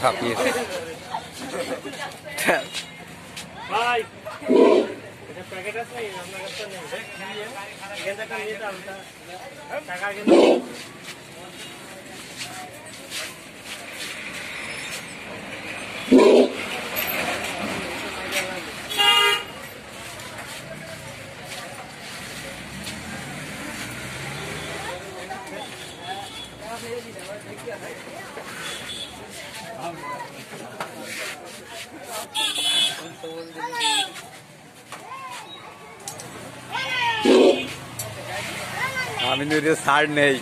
ছাপিয়ে ভাই এটা প্যাকেট আছে আপনার কাছে নেই গেঁদাটা নিয়ে দাও টাকা কিন্তু আমি নুরে ছাড় নেই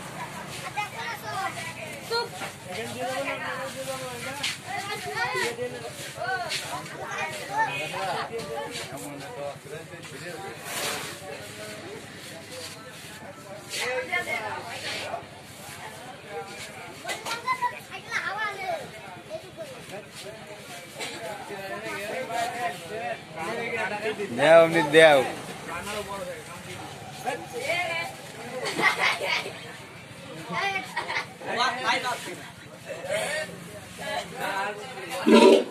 দেও নি দেও What?